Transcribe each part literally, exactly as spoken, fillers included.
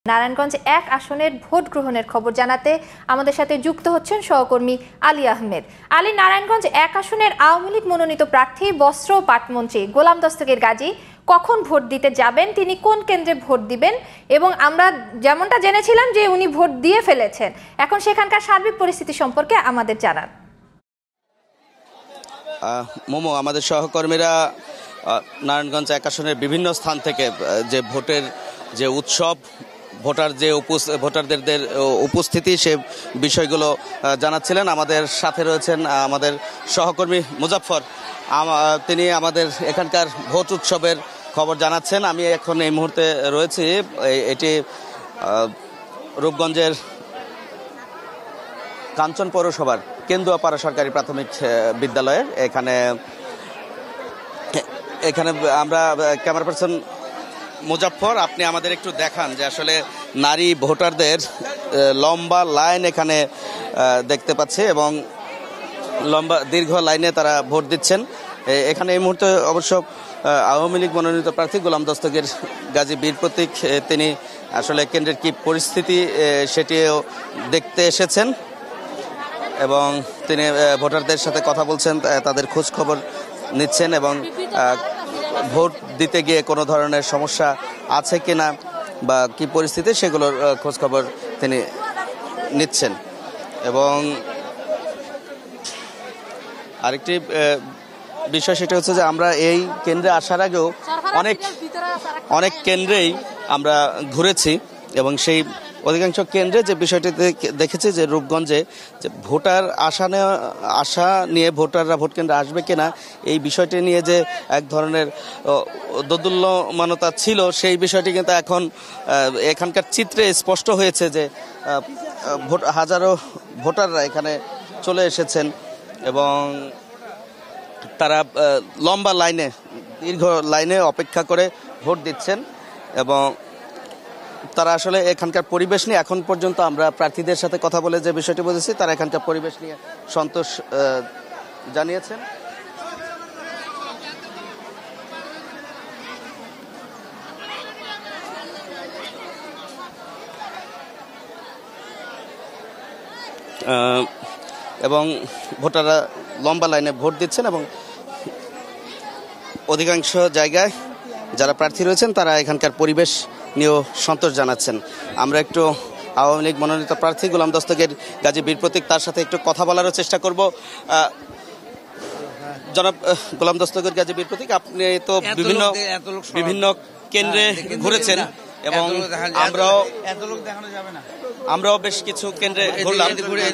নারায়ণগঞ্জ এক আসনের ভোট গ্রহণের খবর জানাতে আমাদের সাথে যুক্ত হচ্ছেন সহকর্মী আলী আহমেদ। আলী, নারায়ণগঞ্জ এক আসনের আওয়ামী লীগ মনোনীত প্রার্থী বস্ত্র ও পাটমন্ত্রী গোলাম দস্তগীর গাজী কখন ভোট দিতে যাবেন, তিনি কোন কেন্দ্রে ভোট দিবেন, এবং আমরা যেমনটা জেনেছিলাম যে উনি ভোট দিয়ে ফেলেছেন, এখন সেখানকার সার্বিক পরিস্থিতি সম্পর্কে আমাদের জানান। মোমো, আমাদের সহকর্মীরা নারায়ণগঞ্জ এক আসনের বিভিন্ন স্থান থেকে যে ভোটের যে উৎসব, ভোটার যে ভোটারদের উপস্থিতি, সে বিষয়গুলো জানাচ্ছিলেন। আমাদের সাথে রয়েছেন আমাদের সহকর্মী মুজাফফর, তিনি আমাদের এখানকার ভোট উৎসবের খবর জানাচ্ছেন। আমি এখন এই মুহূর্তে রয়েছি, এটি রূপগঞ্জের কাঞ্চন পৌরসভার কেন্দুয়াপাড়া সরকারি প্রাথমিক বিদ্যালয়ে। এখানে এখানে আমরা ক্যামেরা পার্সন মুজাফফর, আপনি আমাদের একটু দেখান যে আসলে নারী ভোটারদের লম্বা লাইন এখানে দেখতে পাচ্ছে এবং লম্বা দীর্ঘ লাইনে তারা ভোট দিচ্ছেন। এখানে এই মুহূর্তে অবশ্য আওয়ামী লীগ মনোনীত প্রার্থী গোলাম দস্তগীর গাজী বীর প্রতীক, তিনি আসলে কেন্দ্রের কি পরিস্থিতি সেটিও দেখতে এসেছেন এবং তিনি ভোটারদের সাথে কথা বলছেন, তাদের খোঁজ খবর নিচ্ছেন এবং ভোট দিতে গিয়ে কোনো ধরনের সমস্যা আছে কিনা বা কি পরিস্থিতি সেগুলোর খোঁজ খবর তিনি নিচ্ছেন। এবং আরেকটি বিষয় সেটা হচ্ছে যে আমরা এই কেন্দ্রে আসার আগেও অনেক অনেক কেন্দ্রেই আমরা ঘুরেছি এবং সেই অধিকাংশ কেন্দ্রে যে বিষয়টি দেখেছি যে রূপগঞ্জে যে ভোটার আশা আশা নিয়ে ভোটাররা ভোট কেন্দ্রে আসবে কিনা, এই বিষয়টি নিয়ে যে এক ধরনের দোদুল্যমানতা ছিল, সেই বিষয়টি কিন্তু এখন এখানকার চিত্রে স্পষ্ট হয়েছে যে ভোট হাজারো ভোটাররা এখানে চলে এসেছেন এবং তারা লম্বা লাইনে দীর্ঘ লাইনে অপেক্ষা করে ভোট দিচ্ছেন এবং তারা আসলে এখানকার পরিবেশ নিয়ে এখন পর্যন্ত আমরা প্রার্থীদের সাথে কথা বলে যে বিষয়টি বুঝেছি, তারা এখানকার পরিবেশ নিয়ে সন্তোষ জানিয়েছেন। এবং ভোটাররা লম্বা লাইনে ভোট দিচ্ছেন এবং অধিকাংশ জায়গায় যারা প্রার্থী রয়েছেন তারা এখানকার পরিবেশ নিয়েও সন্তোষ জানাচ্ছেন। আমরা একটু আওয়ামী লীগ মনোনীত প্রার্থী গোলাম দস্তগীর গাজী বীর প্রতীক, তার সাথে একটু কথা বলারও চেষ্টা করব। জনাব গোলাম দস্তগীর গাজী বীর প্রতীক, আপনি তো বিভিন্ন বিভিন্ন কেন্দ্রে ঘুরেছেন এবং আমরাও আমরাও বেশ কিছু কেন্দ্রে ঘুরলাম,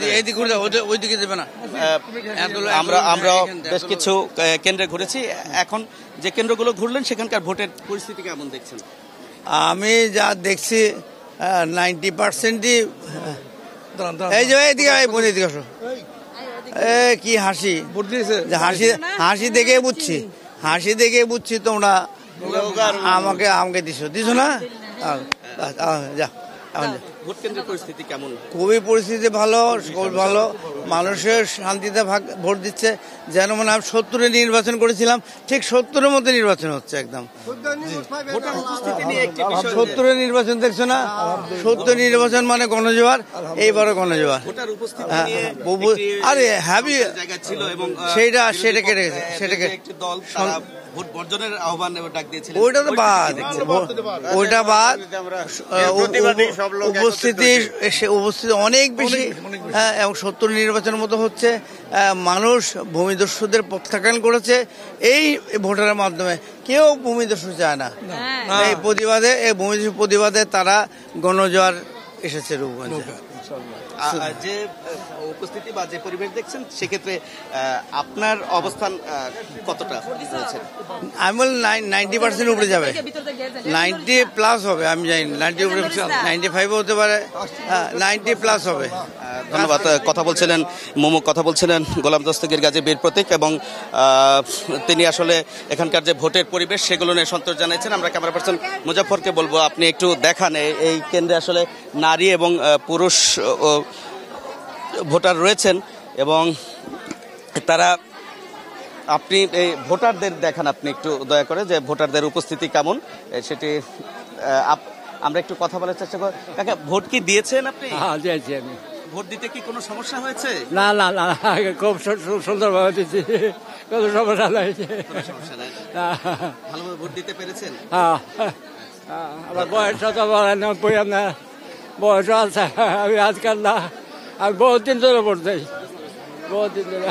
আমরা আমরাও বেশ কিছু কেন্দ্রে ঘুরেছি। এখন যে কেন্দ্রগুলো ঘুরলেন সেখানকার ভোটের পরিস্থিতি কেমন দেখছেন? আমি যা দেখছি নাইনটি পার্সেন্টই, এই যে এদিকে এদিকে আসো, এ কি হাসি হাসি হাসি দেখে বুঝছি হাসি দেখে বুঝছি তোমরা আমাকে আমাকে দিছো দিছো না। যা ভোট কেন্দ্রের পরিস্থিতি কেমন? খুবই পরিস্থিতি ভালো, খুবই ভালো, মানুষের শান্তিতে ভোট দিচ্ছে। যেন মনে হয় সত্তরে নির্বাচন করেছিলাম, ঠিক সত্তরের মধ্যে নির্বাচন হচ্ছে একদম। সত্তরে নির্বাচন দেখছো না, সত্তর নির্বাচন মানে গণজোয়ার, এইবারও গণজোয়ার। আরে হ্যাভি সেইটা সেটা কেটে গেছে, সেটাকে ওইটা তো বাদ, ওইটা বাদ। উপস্থিতি উপস্থিতি অনেক বেশি, হ্যাঁ, এবং সত্তর নির্বাচনের মতো হচ্ছে। মানুষ ভূমিদস্যুদের প্রত্যাখ্যান করেছে এই ভোটারের মাধ্যমে, কেউ ভূমিদস্যু চায় না। এই প্রতিবাদে এই ভূমিদস্যু প্রতিবাদে তারা গণজোয়ার এসেছে রূপগঞ্জে। যে উপস্থিতি বা যে পরিবেশ দেখছেন সেক্ষেত্রে আপনার অবস্থান কতটা রয়েছে? আমি বল নাইনটি পার্সেন্ট উপরে যাবে, নাইনটি প্লাস হবে। আমি জানি নাইনটি উপরে, নাইনটি ফাইভ হতে পারে, নাইনটি প্লাস হবে। ধন্যবাদ। কথা বলছিলেন মোমো, কথা বলছিলেন গোলাম দস্তগীর গাজী বীর প্রতীক এবং তিনি আসলে এখানকার যে ভোটের পরিবেশ সেগুলো নিয়ে সন্তোষ জানাচ্ছেন। আমরা ক্যামেরা পার্সন মুজাফফরকে বলবো আপনি একটু দেখান এই কেন্দ্রে আসলে নারী এবং পুরুষ ভোটার রয়েছেন এবং তারা, আপনি এই ভোটারদের দেখান আপনি একটু দয়া করে যে ভোটারদের উপস্থিতি কেমন সেটি। আমরা একটু কথা বলার চেষ্টা করব। কাকা, ভোট কি দিয়েছেন আপনি? হ্যাঁ দিয়েছি আমি। ভোট দিতে কি কোনো সমস্যা হয়েছে? না না না খুব সুন্দরভাবে দিচ্ছি, কোনো সমস্যা নাই। কোনো সমস্যা নাই, ভালোভাবে ভোট দিতে পেরেছেন? হ্যাঁ, আমার বয়স তো নব্বই, আপনার বয়স আছে। আমি আজকাল না, আমি বহুত দিন ধরে ভোট দিই, বহুত দিন ধরে।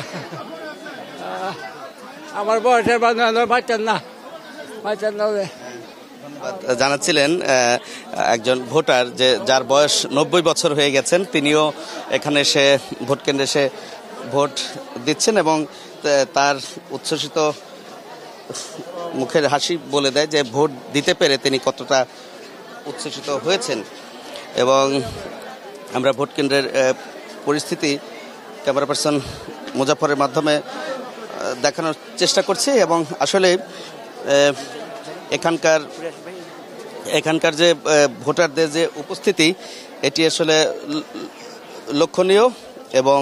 আমার বয়সের বাচ্চার না, বাচ্চার না। জানাচ্ছিলেন একজন ভোটার যে যার বয়স নব্বই বছর হয়ে গেছেন, তিনিও এখানে এসে ভোট কেন্দ্রে এসে ভোট দিচ্ছেন এবং তার উচ্ছ্বসিত মুখের হাসি বলে দেয় যে ভোট দিতে পেরে তিনি কতটা উচ্ছ্বসিত হয়েছেন। এবং আমরা ভোট কেন্দ্রের পরিস্থিতি ক্যামেরা পার্সন মুজাফরের মাধ্যমে দেখানোর চেষ্টা করছি। এবং আসলে এখানকার এখানকার যে ভোটারদের যে উপস্থিতি, এটি আসলে লক্ষণীয় এবং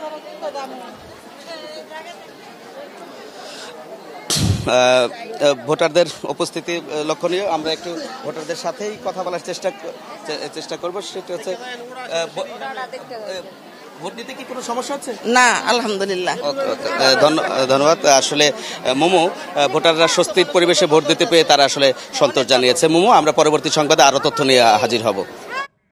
ভোটারদের উপস্থিতি লক্ষণীয়। আমরা একটু ভোটারদের সাথেই কথা বলার চেষ্টা চেষ্টা করবো। সেটা হচ্ছে, ভোট দিতে কি কোনো সমস্যা হচ্ছে? না, আলহামদুলিল্লাহ। ধন্যবাদ। আসলে মোমো, ভোটাররা স্বস্তির পরিবেশে ভোট দিতে পেয়ে তারা আসলে সন্তোষ জানিয়েছে। মোমো, আমরা পরবর্তী সংবাদে আরো তথ্য নিয়ে হাজির হব।